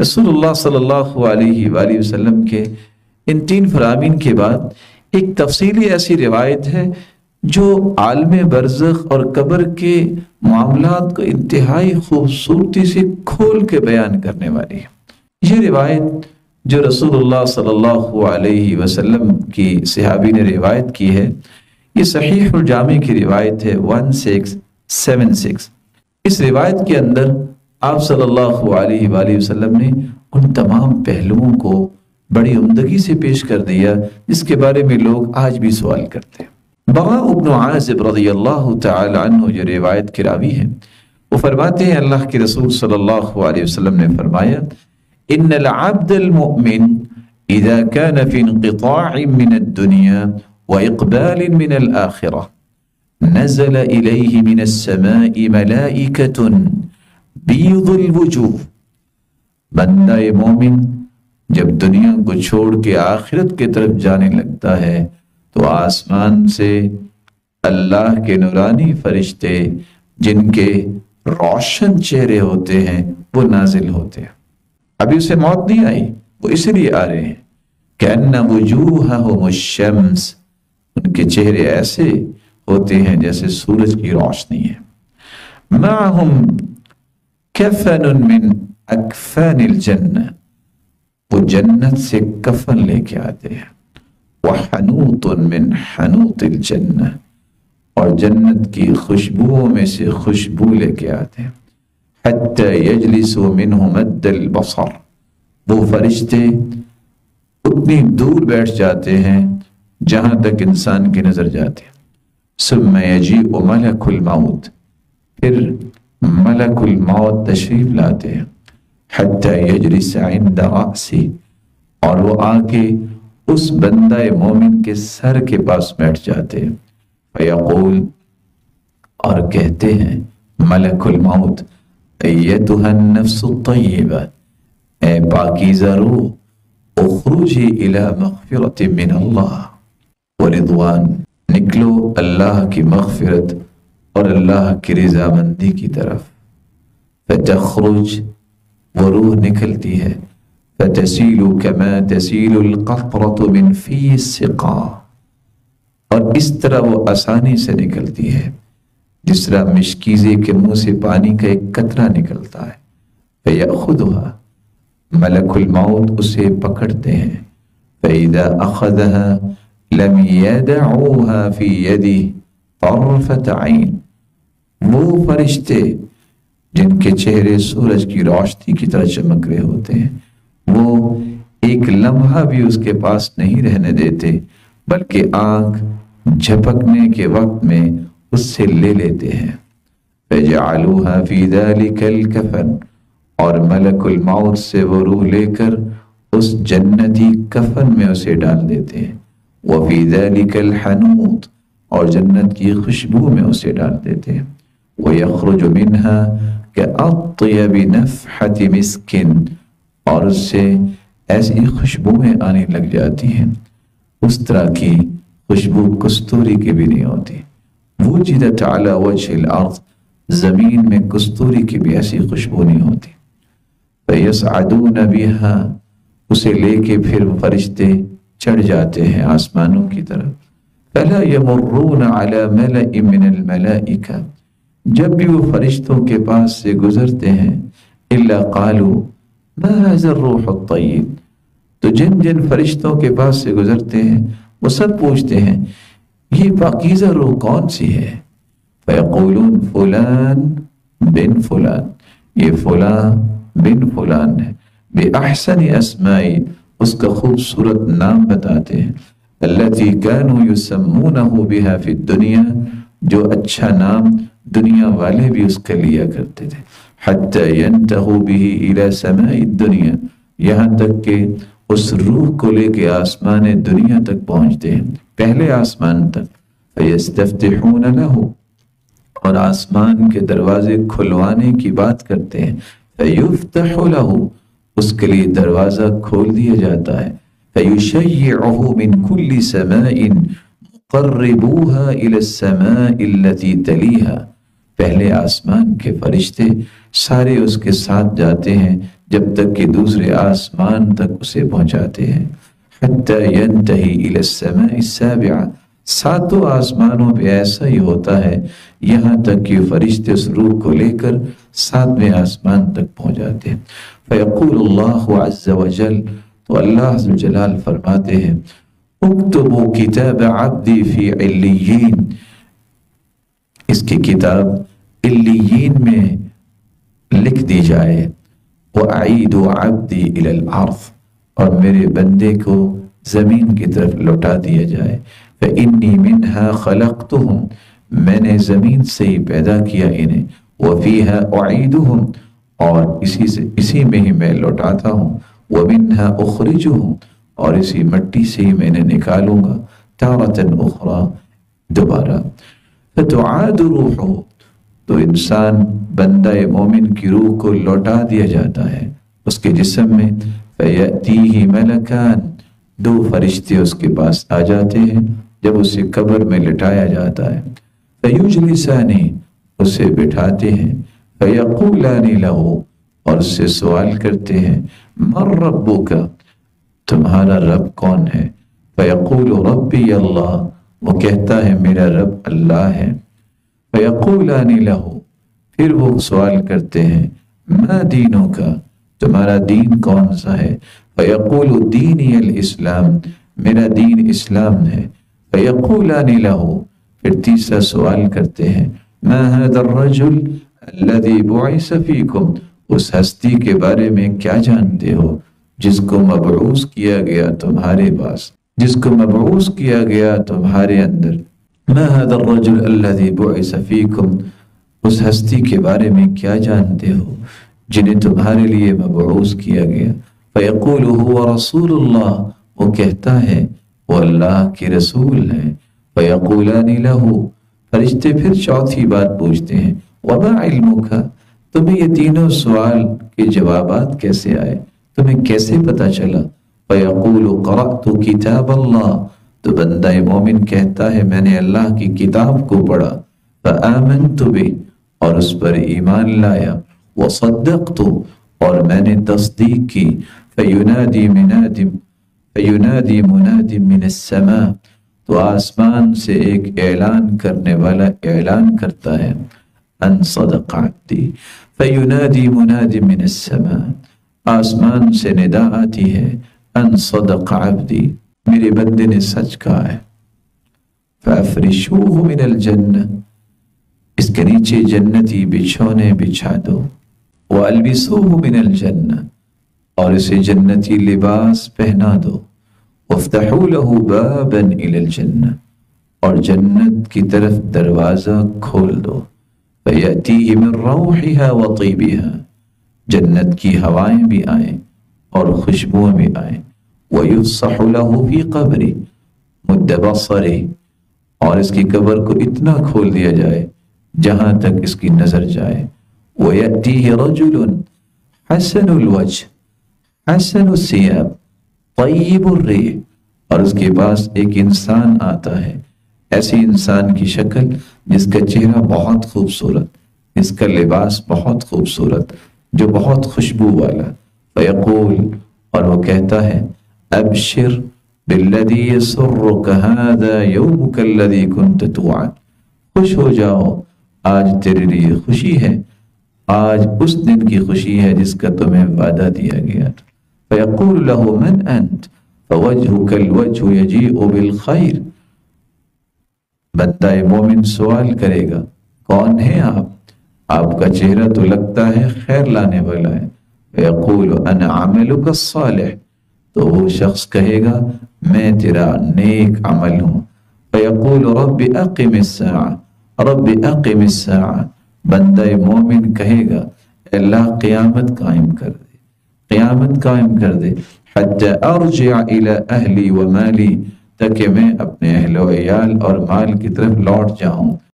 رسول اللہ صلی اللہ علیہ وآلہ وسلم کے ان 3 فرامین کے بعد ایک تفصیلی ایسی روایت ہے جو عالم برزخ اور قبر کے معاملات کو انتہائی خوبصورتی سے کھول کے بیان کرنے والی ہے۔ یہ روایت جو رسول اللہ صلی اللہ علیہ وسلم کی صحابی نے روایت کی ہے، یہ صحیح الجامع کی روایت ہے 1676۔ اس روایت کے اندر آپ صلی اللہ علیہ وآلہ وسلم نے ان تمام پہلوؤں کو بڑی عمدگی سے پیش کر دیا جس کے بارے میں لوگ آج بھی سوال کرتے ہیں۔ براء بن عازب رضی اللہ تعالی عنہ جو روایت کے راوی ہیں، وہ فرماتے ہیں اللہ کے رسول صلی اللہ علیہ وسلم نے فرمایا ان العبد المؤمن اذا كان في انقطاع من الدنيا واقبال من الاخرة نزل اليه من السماء ملائكة بيض الوجوه۔ بندہ مومن جب دنیا کو چھوڑ کے آخرت کی طرف جانے لگتا ہے تو آسمان سے اللہ کے نورانی فرشتے جن کے روشن چہرے ہوتے ہیں وہ نازل ہوتے ہیں۔ ابھی اسے موت نہیں آئی، وہ اس لیے آ رہے ہیں کأن وجوہہم الشمس، ان کے چہرے ایسے ہوتے ہیں جیسے سورج کی روشنی ہے۔ معہم کفن من اکفان الجنہ، وہ جنت سے کفن لے کے آتے ہیں۔ وحنوط من حنوط الجنہ، اور جنت کی خوشبوؤں میں سے خوشبو لے کے آتے ہیں۔ حتی یجلس منہ مد البصر، وہ فرشتے اتنی دور بیٹھ جاتے ہیں جہاں تک انسان کی نظر جاتے ہیں۔ ثم یجیء ملک الموت، پھر ملک الموت تشریف لاتے ہیں۔ حتی یجلس عند رأسی، اور وہ آ کے اس بندہ مومن کے سر کے پاس بیٹھ جاتے ہیں۔ فیقول، اور کہتے ہیں ملک الموت ایتھا النفس الطیبہ، اے پاکیزہ روح، اخرجی الی مغفرت من اللہ ورضوان، نکلو اللہ کی مغفرت اور اللہ کی رضامندی کی طرف۔ فتخرج، وہ روح نکلتی ہے۔ فتسیل کما تسیل القطرة من فی السقا، اور اس طرح وہ آسانی سے نکلتی ہے جس طرح مشکیزے کے منہ سے پانی کا ایک قطرہ نکلتا ہے۔ فیأخذها، ملک الموت اسے پکڑتے ہیں۔ فإذا أخذها لم يدعوها في يده طرفة عين، وہ فرشتے جن کے چہرے سورج کی روشنی کی طرح چمک رہے ہوتے ہیں، وہ ایک لمحہ بھی اس کے پاس نہیں رہنے دیتے، بلکہ آنکھ جھپکنے کے وقت میں اس سے لے لیتے ہیں۔ فَجَعَلُوهَا فِي ذَلِكَ الْكَفَنِ، اور ملک الموت سے وہ روح لے کر اس جنتی کفن میں اسے ڈال دیتے ہیں۔ وَفِي ذَلِكَ الْحَنُوط، اور جنت کی خوشبو میں اسے ڈال دیتے ہیں۔ وَيَخْرُجُ مِنْهَا كَأَطْيَبِ نَفْحَةِ مِسْكٍ، اور اس سے ایسی خوشبویں آنے لگ جاتی ہیں اس طرح کی خوشبو کستوری کی بھی نہیں ہوتی۔ وجدت علی وجہ الارض، زمین میں کستوری کی بھی ایسی خوشبو نہیں ہوتی۔ فیصعدون بہا، اسے لے کے پھر فرشتے چڑھ جاتے ہیں آسمانوں کی طرف۔ فلا یمرون علی ملئ من الملائکہ، جب بھی وہ فرشتوں کے پاس سے گزرتے ہیں، الا قالوا ما هذا الروح الطیب، تو جن جن فرشتوں کے پاس سے گزرتے ہیں وہ سب پوچھتے ہیں یہ پاکیزہ روح کون سی ہے؟ فیقولون فلان بن فلان، یہ فلان بن فلان ہے۔ بأحسن اسمائی، اس کا خوبصورت نام بتاتے ہیں۔ التي كانوا يسمونه بها في الدنيا، جو اچھا نام دنیا والے بھی اس کا لیا کرتے تھے۔ حتى ينتهوا به الى سماء الدنيا، یہاں تک کہ اس روح کو لے کے آسمان دنیا تک پہنچتے ہیں، پہلے آسمان تک۔ فیستفتحون له، اور آسمان کے دروازے کھلوانے کی بات کرتے ہیں۔ فیفتح له، اس کے لیے دروازہ کھول دیا جاتا ہے۔ فیشیعه من كل سماء مقربوها الى السماء التي تلیها، پہلے آسمان کے فرشتے سارے اس کے ساتھ جاتے ہیں جب تک کہ دوسرے آسمان تک اسے پہنچاتے ہیں. حتی ینتہی الی السماء السابعہ، ساتوں آسمانوں پہ ایسا ہی ہوتا ہے یہاں تک کہ فرشتے اس روح کو لے کر 7ویں آسمان تک پہنچ جاتے ہیں. فیقول اللہ عز وجل، تو اللہ عز وجل فرماتے ہیں اکتبوا کتاب عبدی فی علیین، اس کی کتاب علیین میں لکھ دی جائے. وَأَعِيدُ عَبْدِي إِلَى الْأَرْضِ، اور میرے بندے کو زمین کی طرف لوٹا دیا جائے. فَإِنِّي مِنْهَا خَلَقْتُهُمْ، میں نے زمین سے ہی پیدا کیا انہیں. وَفِيهَا أُعِيدُهُمْ، اور اسی میں ہی میں لوٹاتا ہوں. وَمِنْهَا أُخْرِجُهُمْ، اور اسی مٹی سے ہی میں نے نکالوں گا. تَارَةً أُخْرَى، دوبارہ. فَتُعَادُ رُوحُهُ، تو انسان بندہ مومن کی روح کو لوٹا دیا جاتا ہے اس کے جسم میں. فَيَأْتِيهِ مَلَكَانِ، 2 فرشتے اس کے پاس آ جاتے ہیں جب اسے قبر میں لٹایا جاتا ہے. فَيُجْلِسَانِ، اسے بٹھاتے ہیں. فَيَقُولَانِ لَهُ، اور اس سے سوال کرتے ہیں مَن رَبُّكَ، تمہارا رب کون ہے؟ فَيَقُولُ رَبِّيَ اللَّهُ، وہ کہتا ہے میرا رب اللہ ہے. فَيَقُولَانِ لَهُ، پھر وہ سوال کرتے ہیں مَا دِينُكَ، تمہارا دین کون سا ہے؟ فَيَقُولُ دِينِيَ الْإِسْلَامِ، میرا دین اسلام ہے. فَيَقُولَانِ لَهُ، پھر تیسرا سوال کرتے ہیں مَا هَذَا الرَّجُلُ الَّذِي بُعِثَ فِيكُمْ، اس ہستی کے بارے میں کیا جانتے ہو جس کو مبعوث کیا گیا تمہارے پاس، جس کو مبعوث کیا گیا تمہارے اندر. مَا هَذَا الرَّجُلُ الَّذِي بُعِثَ فِيكُمْ، اس ہستی کے بارے میں کیا جانتے ہو جنہیں تمہارے لیے مبعوث کیا گیا. فَيَقُولُ هُوَ رَسُولُ اللَّهِ، وہ کہتا ہے وہ اللہ کے رسول ہیں. فَيَقُولَانِ لَهُ، فرشتے پھر چوتھی بات پوچھتے ہیں وَمَا عِلْمُكَ، تمہیں یہ تینوں سوال کے جوابات کیسے آئے، تمہیں کیسے پتا چلا؟ فَيَقُولُ قَرَأْتُ كِتَابَ اللَّهِ، تو بندہ مومن کہتا ہے میں نے اللہ کی کتاب کو پڑھا. فَآمَنْتُ بِهِ، اور اس پر ایمان لایا. وَصَدَّقْتُ، اور میں نے تصدیق کی. فَيُنَادِي مُنَادٍ مِّنَ السَّمَاءِ، تو آسمان سے ایک اعلان کرنے والا اعلان کرتا ہے ان صدق عبدی. فَيُنَادِي مُنَادٍ مِّنَ السَّمَاءِ، آسمان سے ندا آتی ہے ان صدق عبدی، میرے بندے نے سچ کہا ہے. فَأَفْرِشُوهُ مِنَ الْجَنَّةِ، اس کے نیچے جنتی بچھونے بچھا دو. وَأَلْبِسُوهُ مِنَ الْجَنَّةِ، اور اسے جنتی لباس پہنا دو. وَافْتَحُوا لَهُ بَابًا إِلَى الْجَنَّةِ، اور جنت کی طرف دروازہ کھول دو. فَيَأْتِيهِ مِن رَوْحِهَا وَطِيبِهَا، جنت کی ہوائیں بھی آئیں اور خوشبوئیں بھی آئیں. وَيُفْصَحُ لَهُ فِي قَبْرِهِ مُدَّ بَصَرِهِ، اور اس کی قبر کو اتنا کھول دیا جائے جہاں تک اس کی نظر جائے. وَيَأْتِيهِ رَجُلٌ حَسَنُ الْوَجْهِ حَسَنُ الثِّيَابِ طَيِّبُ الرِّيحِ، اور اس کے پاس ایک انسان آتا ہے، ایسی انسان کی شکل جس کا چہرہ بہت خوبصورت، اس کا لباس بہت خوبصورت، جو بہت خوشبو والا. فَيَقُولُ، اور وہ کہتا ہے أَبْشِرْ بِالَّذِي يَسُرُّكَ هَذَا يَوْمُكَ الَّذِي كُنْتَ تُوعَدُ، خوش ہو جاؤ، آج تیرے لیے خوشی ہے، آج اس دن کی خوشی ہے جس کا تمہیں وعدہ دیا گیا. فَيَقُولُ لَهُ مَنْ أَنْتَ فَوَجْهُكَ الْوَجْهُ يَجِيءُ بِالْخَيْرِ، بندہ مومن سوال کرے گا کون ہے آپ کا چہرہ تو لگتا ہے خیر لانے والا ہے. فَيَقُولُ أَنَا عَمَلُكَ الصَّالِحِ، تو وہ شخص کہے گا میں تیرا نیک عمل ہوں. فَيَقُولُ رَبِّ أَقِمِ السَّاعَةَ رَبِّ أَقِمِ السَّاعَةَ، بندہ مومن کہے گا اے اللہ قیامت قائم کر دے، قیامت قائم کر دے. حَتَّى أَرْجِعَ إِلَى أَهْلِي وَمَالِي، تاکہ میں اپنے اہل و عیال اور مال کی طرف لوٹ جاؤں.